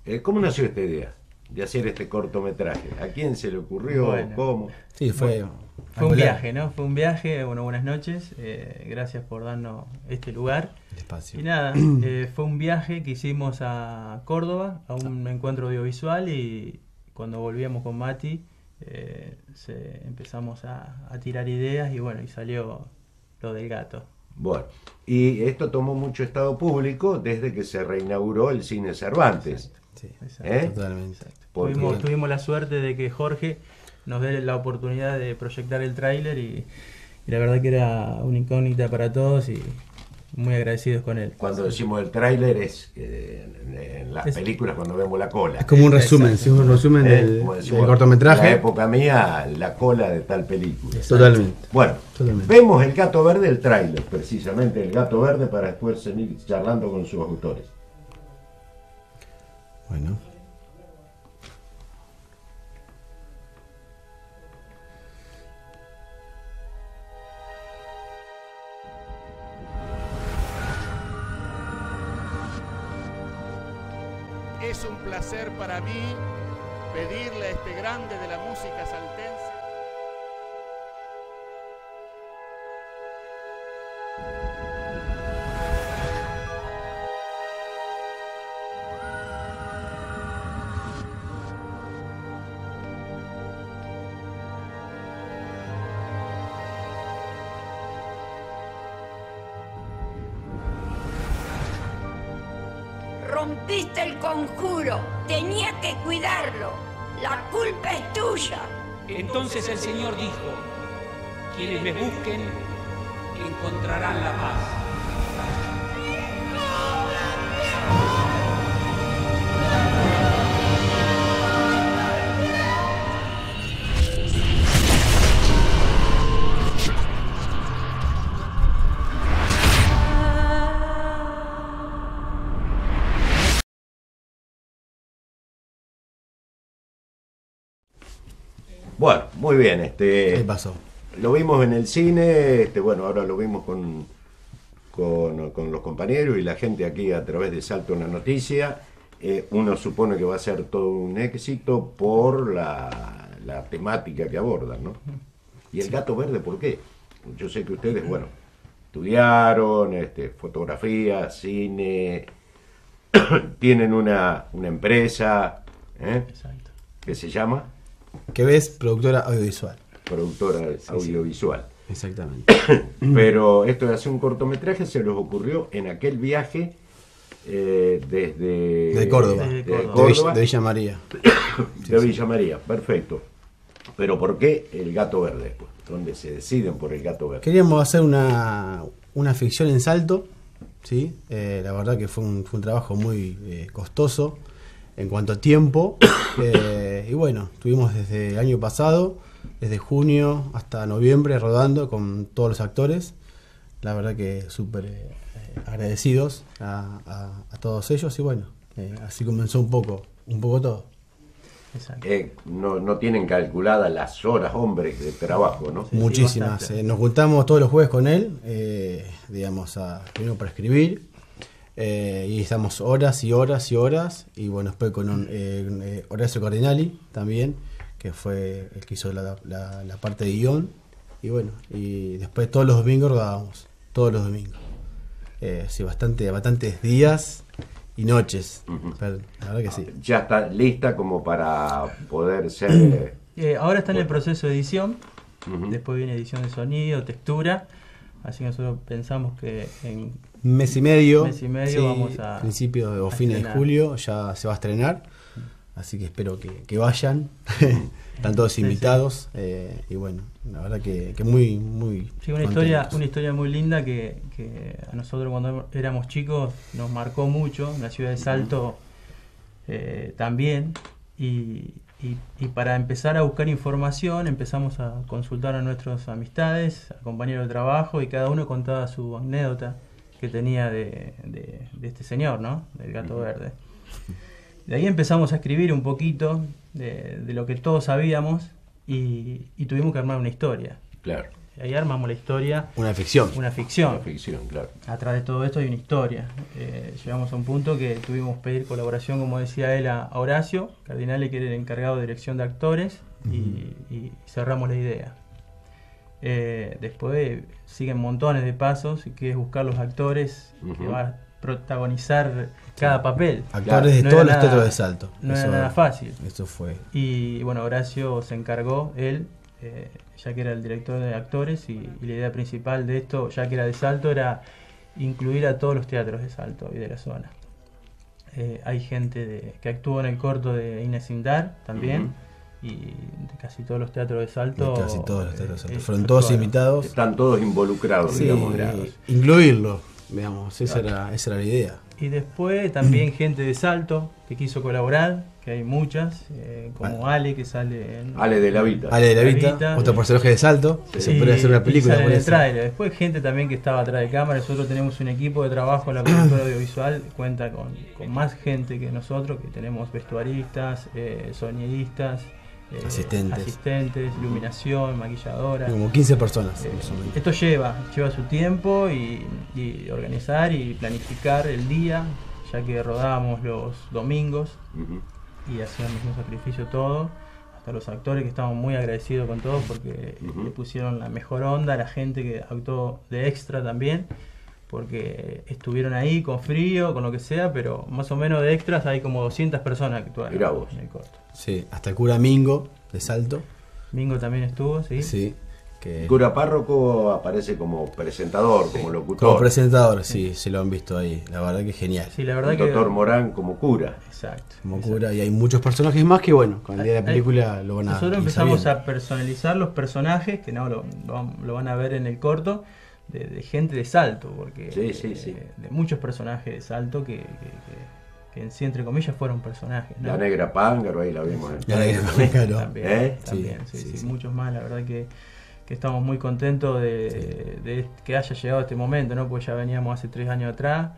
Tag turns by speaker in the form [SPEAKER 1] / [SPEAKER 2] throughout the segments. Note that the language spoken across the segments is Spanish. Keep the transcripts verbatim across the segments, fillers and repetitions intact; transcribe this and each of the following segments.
[SPEAKER 1] Eh, ¿Cómo nació esta idea de hacer este cortometraje? ¿A quién se le ocurrió?
[SPEAKER 2] Bueno.
[SPEAKER 1] ¿Cómo?
[SPEAKER 3] Sí, fue.
[SPEAKER 2] Bueno, fue un viaje, ¿no? Fue un viaje. Bueno, buenas noches. Eh, gracias por darnos este lugar.
[SPEAKER 3] El espacio.
[SPEAKER 2] Y nada, eh, fue un viaje que hicimos a Córdoba, a un encuentro audiovisual, y cuando volvíamos con Mati, eh, se, empezamos a, a tirar ideas y bueno, y salió lo del gato.
[SPEAKER 1] Bueno, y esto tomó mucho estado público desde que se reinauguró el Cine Cervantes.
[SPEAKER 2] Exacto.
[SPEAKER 3] Sí,
[SPEAKER 2] Exacto.
[SPEAKER 1] ¿Eh?
[SPEAKER 3] totalmente.
[SPEAKER 2] Exacto.
[SPEAKER 1] Porque-
[SPEAKER 2] Tuvimos, tuvimos la suerte de que Jorge nos dé la oportunidad de proyectar el tráiler y, y la verdad que era una incógnita para todos y muy agradecidos con él.
[SPEAKER 1] Cuando decimos el tráiler es eh, en, en las
[SPEAKER 2] Es-
[SPEAKER 1] películas cuando vemos la cola.
[SPEAKER 3] Es como un resumen,
[SPEAKER 2] Exacto.
[SPEAKER 3] sí, un resumen
[SPEAKER 1] Eh,
[SPEAKER 3] del,
[SPEAKER 1] como
[SPEAKER 3] del
[SPEAKER 1] decimos, En la
[SPEAKER 3] cortometraje.
[SPEAKER 1] época mía, la cola de tal película.
[SPEAKER 3] Totalmente.
[SPEAKER 1] Bueno,
[SPEAKER 3] Totalmente.
[SPEAKER 1] vemos el Gato Verde, el tráiler, precisamente el Gato Verde, para después seguir charlando con sus autores.
[SPEAKER 3] Bueno.
[SPEAKER 4] Es un placer para mí pedirle a este grande de la música saltense.
[SPEAKER 5] Rompiste el conjuro, tenía que cuidarlo. La culpa es tuya.
[SPEAKER 6] Entonces el Señor dijo, quienes me busquen encontrarán la paz.
[SPEAKER 1] Bueno, muy bien, este.
[SPEAKER 3] ¿Qué pasó?
[SPEAKER 1] Lo vimos en el cine, este, bueno, ahora lo vimos con, con, con los compañeros y la gente aquí a través de Salto una Noticia. Eh, uno supone que va a ser todo un éxito por la, la temática que abordan, ¿no? ¿Y el Gato Verde por qué? Yo sé que ustedes, bueno, estudiaron este, fotografía, cine, tienen una, una empresa, ¿eh?
[SPEAKER 2] Exacto.
[SPEAKER 1] que se llama
[SPEAKER 3] ¿Qué ves? Productora audiovisual.
[SPEAKER 1] Productora Audiovisual.
[SPEAKER 3] Exactamente.
[SPEAKER 1] Pero esto de hacer un cortometraje se les ocurrió en aquel viaje eh, desde
[SPEAKER 3] De Córdoba.
[SPEAKER 2] De
[SPEAKER 1] de
[SPEAKER 2] Córdoba.
[SPEAKER 3] De Villa,
[SPEAKER 1] Córdoba,
[SPEAKER 3] de Villa María.
[SPEAKER 1] de Villa María, perfecto. Pero ¿por qué el Gato Verde después? ¿Dónde se deciden por el Gato Verde?
[SPEAKER 3] Queríamos hacer una, una ficción en Salto, ¿sí? Eh, la verdad que fue un, fue un trabajo muy eh, costoso en cuanto a tiempo. Eh, y bueno, estuvimos desde el año pasado, desde junio hasta noviembre, rodando con todos los actores. La verdad que súper eh, agradecidos a, a- a todos ellos. Y bueno, eh, así comenzó un poco, un poco todo.
[SPEAKER 2] Exacto.
[SPEAKER 1] Eh, no, no tienen calculadas las horas, hombres, de trabajo, ¿no?
[SPEAKER 2] Sí,
[SPEAKER 3] Muchísimas.
[SPEAKER 2] bastante.
[SPEAKER 3] Eh, nos juntamos todos los jueves con él, eh, digamos, a, primero para escribir, eh, y estamos horas y horas y horas, y bueno, después con un, eh, eh, Horacio Cardinali también, que fue el que hizo la, la- la parte de guión, y bueno, y después todos los domingos rodábamos, todos los domingos. Eh, sí, bastante, bastantes días y noches,
[SPEAKER 1] Ujú.
[SPEAKER 3] pero la verdad que sí.
[SPEAKER 1] Ya está lista como para poder ser...
[SPEAKER 2] Eh, ahora está en el
[SPEAKER 1] Bueno.
[SPEAKER 2] proceso de edición,
[SPEAKER 1] Ujú.
[SPEAKER 2] después viene edición de sonido, textura, así que nosotros pensamos que en
[SPEAKER 3] Un mes y medio,
[SPEAKER 2] Mes y medio vamos a-
[SPEAKER 3] principios o
[SPEAKER 2] a
[SPEAKER 3] fines de
[SPEAKER 2] estrenar.
[SPEAKER 3] julio ya se va a estrenar, así que espero que, que vayan, están todos
[SPEAKER 2] Sí,
[SPEAKER 3] invitados, eh, y bueno, la verdad que, que muy, muy
[SPEAKER 2] Sí, una historia,
[SPEAKER 3] contentos.
[SPEAKER 2] una historia muy linda que, que a nosotros cuando éramos chicos nos marcó mucho, en la ciudad de Salto eh, también, y, y- y para empezar a buscar información empezamos a consultar a nuestras amistades, a compañeros de trabajo, y cada uno contaba su anécdota que tenía de, de- de este señor, ¿no? Del Gato Verde. De ahí empezamos a escribir un poquito de, de lo que todos sabíamos y, y tuvimos que armar una historia.
[SPEAKER 1] Claro.
[SPEAKER 2] ahí armamos la historia.
[SPEAKER 3] Una ficción.
[SPEAKER 2] Una ficción.
[SPEAKER 1] La ficción, claro.
[SPEAKER 2] Atrás de todo esto hay una historia. Eh, llegamos a un punto que tuvimos que pedir colaboración, como decía él, a Horacio Cardinale, que era el encargado de dirección de actores, uh-huh. y, y cerramos la idea. Eh, después siguen montones de pasos, que es buscar los actores uh-huh. que van a protagonizar cada sí. papel.
[SPEAKER 3] Actores de
[SPEAKER 2] no
[SPEAKER 3] todos los
[SPEAKER 2] nada,
[SPEAKER 3] teatros de Salto.
[SPEAKER 2] No
[SPEAKER 3] eso,
[SPEAKER 2] era nada fácil.
[SPEAKER 3] Eso fue.
[SPEAKER 2] Y bueno, Horacio se encargó, él, eh, ya que era el director de actores, y, y la idea principal de esto, ya que era de Salto, era incluir a todos los teatros de Salto y de la zona. Eh, hay gente de, que actuó en el corto de Inés Indar también. Uh-huh. Y de casi todos los teatros de Salto.
[SPEAKER 3] De casi todos los teatros de Salto.
[SPEAKER 2] Eh,
[SPEAKER 3] Fueron todos
[SPEAKER 2] actuaron.
[SPEAKER 3] invitados.
[SPEAKER 1] Están todos involucrados,
[SPEAKER 3] sí,
[SPEAKER 1] digamos.
[SPEAKER 3] Eh, incluirlo, digamos, esa, claro. era, esa era la idea.
[SPEAKER 2] Y después también gente de Salto que quiso colaborar, que hay muchas, eh, como vale. Ale, que sale en...
[SPEAKER 1] Ale de la Vita.
[SPEAKER 3] Ale de la Vita, Vita otro personaje de Salto, que sí. se puede hacer una película.
[SPEAKER 2] Sale en el trailer. Después gente también que estaba atrás de cámara. Nosotros tenemos un equipo de trabajo, la productora audiovisual cuenta con, con más gente que nosotros, que tenemos vestuaristas, eh, sonidistas, Eh,
[SPEAKER 3] asistentes.
[SPEAKER 2] asistentes, iluminación, maquilladora.
[SPEAKER 3] Como quince personas.
[SPEAKER 2] Eh, esto lleva, lleva su tiempo y, y organizar y planificar el día, ya que rodábamos los domingos uh-huh. y hacíamos un sacrificio todo. Hasta los actores, que estamos muy agradecidos con todos porque uh-huh. le pusieron la mejor onda, la gente que actuó de extra también, porque estuvieron ahí con frío, con lo que sea, pero más o menos de extras hay como doscientas personas que actuaron en el corto.
[SPEAKER 3] Sí, hasta el cura Mingo de Salto.
[SPEAKER 2] Mingo también estuvo, sí.
[SPEAKER 3] Sí. Que...
[SPEAKER 1] El cura párroco aparece como presentador, sí. como locutor.
[SPEAKER 3] Como presentador, sí, sí, se lo han visto ahí. La verdad que es genial.
[SPEAKER 2] Sí, la verdad
[SPEAKER 1] el
[SPEAKER 2] que...
[SPEAKER 1] doctor Morán como cura.
[SPEAKER 2] Exacto.
[SPEAKER 3] Como
[SPEAKER 2] exacto.
[SPEAKER 3] cura, y hay muchos personajes más que, bueno, con el día de la película lo van a...
[SPEAKER 2] Nosotros empezamos a personalizar los personajes, que no lo, lo, lo van a ver en el corto, de, de gente de Salto, porque
[SPEAKER 1] sí, sí, sí.
[SPEAKER 2] De, de muchos personajes de Salto que, que, que que en sí, entre comillas, fueron personajes, ¿no?
[SPEAKER 1] La Negra Pángaro, ahí la vimos. En
[SPEAKER 3] la Negra Pángaro.
[SPEAKER 2] También,
[SPEAKER 1] ¿Eh?
[SPEAKER 2] también sí, sí,
[SPEAKER 3] sí,
[SPEAKER 2] sí,
[SPEAKER 3] sí.
[SPEAKER 2] muchos más, la verdad que, que estamos muy contentos de, sí. de que haya llegado este momento, ¿no? Pues ya veníamos hace tres años atrás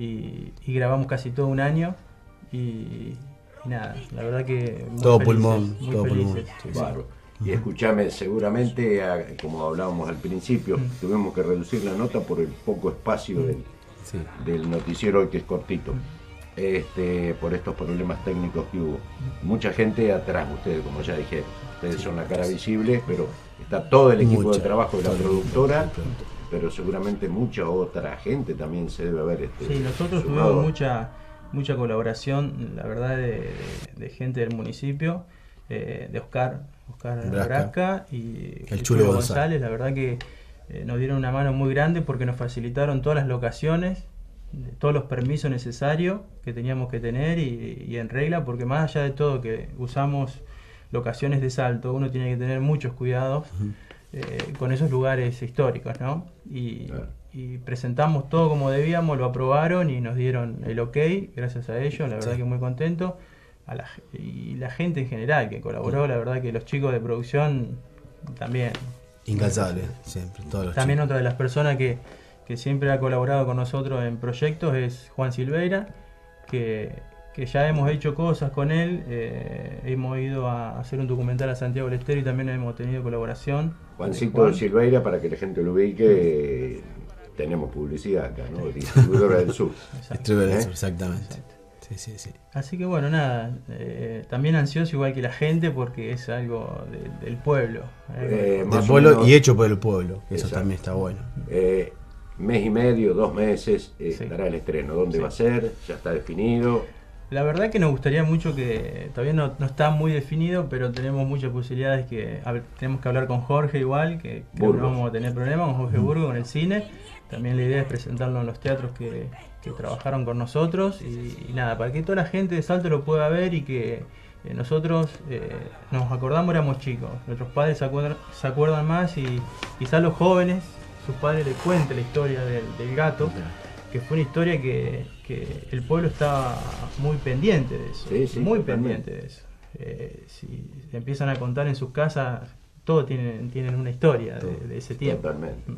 [SPEAKER 2] y, y grabamos casi todo un año y, y nada, la verdad que muy
[SPEAKER 3] todo
[SPEAKER 2] felices,
[SPEAKER 3] pulmón,
[SPEAKER 2] muy
[SPEAKER 3] todo
[SPEAKER 2] felices.
[SPEAKER 3] pulmón. Sí,
[SPEAKER 1] claro. Sí. Y escúchame, seguramente, como hablábamos al principio, mm. tuvimos que reducir la nota por el poco espacio mm. del, sí. del noticiero hoy, que es cortito. Mm. Este, por estos problemas técnicos que hubo. Mucha gente atrás, ustedes, como ya dije, ustedes son la cara visible, pero está todo el equipo mucha, de trabajo de la productora, pero seguramente mucha otra gente también se debe haber este,
[SPEAKER 2] sí, nosotros sumado. Tuvimos mucha mucha colaboración, la verdad, de, de, de gente del municipio, eh, de Oscar Oscar Brasca y
[SPEAKER 3] el Chulo González.
[SPEAKER 2] González, la verdad que eh, nos dieron una mano muy grande porque nos facilitaron todas las locaciones, todos los permisos necesarios que teníamos que tener y, y en regla, porque más allá de todo que usamos locaciones de Salto, uno tiene que tener muchos cuidados uh-huh. eh, con esos lugares históricos, ¿no? Y, claro. y presentamos todo como debíamos, lo aprobaron y nos dieron el ok, gracias a ellos, la verdad sí. que muy contento. A la, y la gente en general que colaboró, sí. la verdad que los chicos de producción también.
[SPEAKER 3] Incansable, siempre, todos los
[SPEAKER 2] También
[SPEAKER 3] chicos.
[SPEAKER 2] Otra de las personas que que siempre ha colaborado con nosotros en proyectos es Juan Silveira, que, que ya hemos hecho cosas con él, eh, hemos ido a hacer un documental a Santiago del Estero y también hemos tenido colaboración.
[SPEAKER 1] Juancito Juan. Silveira, para que la gente lo ubique, eh, tenemos publicidad acá, ¿no? Distribuidora del Sur.
[SPEAKER 3] Distribuidora del Sur, exactamente. Exacto. Sí, sí, sí.
[SPEAKER 2] Así que bueno, nada, eh, también ansioso igual que la gente porque es algo de, del pueblo.
[SPEAKER 3] Eh, del pueblo menos, y hecho por el pueblo, que eso exacto. también está bueno.
[SPEAKER 1] Eh, mes y medio, dos meses, eh, sí. estará el estreno. ¿Dónde sí. va a ser? ¿Ya está definido?
[SPEAKER 2] La verdad que nos gustaría mucho que, todavía no, no está muy definido, pero tenemos muchas posibilidades que, a ver, tenemos que hablar con Jorge igual, que creo que no vamos a tener problemas, con Jorge Burgo, con el cine. También la idea es presentarlo en los teatros que, que trabajaron con nosotros y, y nada, para que toda la gente de Salto lo pueda ver y que eh, nosotros eh, nos acordamos, éramos chicos, nuestros padres se acuerdan, se acuerdan más y quizás los jóvenes, sus padres les cuenten la historia del, del gato, que fue una historia que, que el pueblo estaba muy pendiente de eso,
[SPEAKER 1] sí, sí,
[SPEAKER 2] muy
[SPEAKER 1] totalmente.
[SPEAKER 2] pendiente de eso. Eh, si empiezan a contar en sus casas, todos tienen, tienen una historia de, de ese tiempo.
[SPEAKER 1] Totalmente. Mm.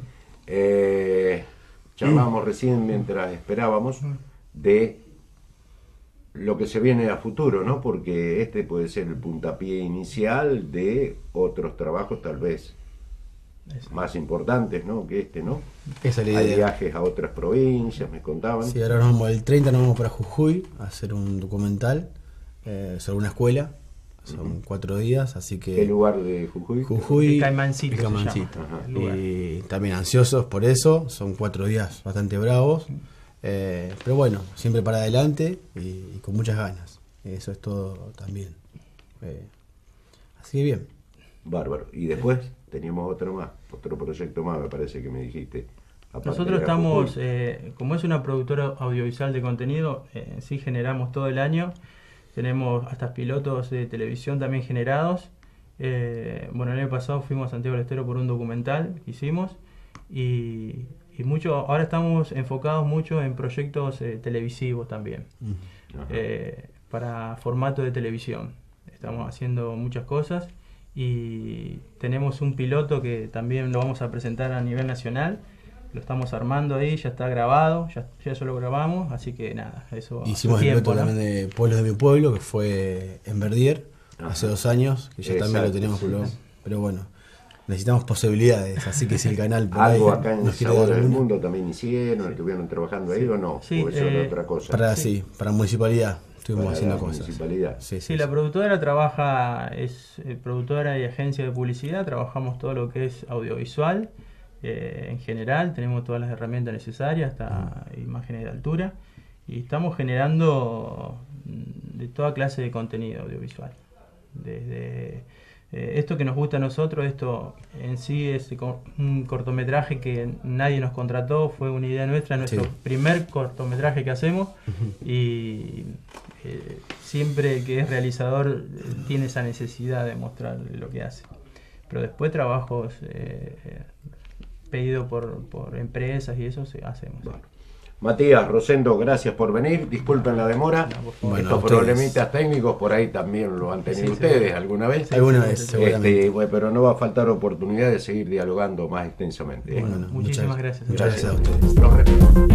[SPEAKER 1] Eh, charlábamos mm. recién mientras esperábamos mm. de lo que se viene a futuro, ¿no? Porque este puede ser el puntapié inicial de otros trabajos tal vez
[SPEAKER 2] Eso.
[SPEAKER 1] más importantes, ¿no? Que este, ¿no?
[SPEAKER 3] Esa es la
[SPEAKER 1] Hay
[SPEAKER 3] idea.
[SPEAKER 1] viajes a otras provincias, me contaban.
[SPEAKER 3] Sí, ahora nos vamos, el treinta nos vamos para Jujuy a hacer un documental eh, sobre una escuela. Son uh-huh. cuatro días, así que...
[SPEAKER 1] ¿Qué lugar de Jujuy?
[SPEAKER 3] Jujuy,
[SPEAKER 2] Caimancito,
[SPEAKER 3] Caimancito.
[SPEAKER 2] se llama,
[SPEAKER 3] y también ansiosos por eso, son cuatro días bastante bravos, eh, pero bueno, siempre para adelante y, y con muchas ganas, eso es todo también. Eh, así que bien.
[SPEAKER 1] Bárbaro. Y después teníamos otro más, otro proyecto más, me parece que me dijiste.
[SPEAKER 2] Nosotros estamos, eh, como es una productora audiovisual de contenido, eh, sí generamos todo el año. Tenemos hasta pilotos de televisión también generados. Eh, bueno, el año pasado fuimos a Santiago del Estero por un documental que hicimos. Y, y mucho, ahora estamos enfocados mucho en proyectos eh, televisivos también. Uh-huh. Eh, para formato de televisión. Estamos haciendo muchas cosas. Y tenemos un piloto que también lo vamos a presentar a nivel nacional. Lo estamos armando ahí, ya está grabado, ya, ya eso lo grabamos, así que nada, eso.
[SPEAKER 3] Hicimos el piloto, ¿no? También de Pueblos de mi Pueblo, que fue en Verdier, ajá, hace dos años, que ya exacto, también lo teníamos, sí, pero, pero bueno, necesitamos posibilidades, así que si el canal... Por
[SPEAKER 1] ¿Algo
[SPEAKER 3] ahí
[SPEAKER 1] acá en Sabores del Mundo también hicieron, estuvieron trabajando ahí, sí, o no?
[SPEAKER 2] Sí,
[SPEAKER 1] ¿O eso
[SPEAKER 2] eh,
[SPEAKER 1] era otra cosa?
[SPEAKER 3] Para, sí, sí para municipalidad estuvimos
[SPEAKER 1] para
[SPEAKER 3] haciendo
[SPEAKER 1] la
[SPEAKER 3] cosas.
[SPEAKER 1] Municipalidad.
[SPEAKER 3] Sí, sí,
[SPEAKER 2] sí,
[SPEAKER 3] sí,
[SPEAKER 2] la
[SPEAKER 3] sí.
[SPEAKER 2] productora trabaja, es eh, productora y agencia de publicidad, trabajamos todo lo que es audiovisual. Eh, en general, tenemos todas las herramientas necesarias, hasta mm. imágenes de altura, y estamos generando de toda clase de contenido audiovisual. Desde eh, esto que nos gusta a nosotros, esto en sí es un cortometraje que nadie nos contrató, fue una idea nuestra, nuestro sí. primer cortometraje que hacemos, uh-huh. y eh, siempre el que es realizador tiene esa necesidad de mostrar lo que hace. Pero después trabajos... Eh, pedido por, por empresas y eso se hacemos.
[SPEAKER 1] Bueno. Matías, Rosendo, gracias por venir. Disculpen la demora. No, bueno, estos problemitas técnicos por ahí también lo han tenido sí, ustedes sí, alguna vez.
[SPEAKER 3] Sí, alguna vez, seguramente.
[SPEAKER 1] Este, bueno, pero no va a faltar oportunidad de seguir dialogando más extensamente. ¿eh?
[SPEAKER 2] Bueno, muchísimas
[SPEAKER 3] muchas,
[SPEAKER 2] gracias.
[SPEAKER 3] Muchas
[SPEAKER 1] gracias,
[SPEAKER 3] gracias a ustedes.
[SPEAKER 1] Los respeto.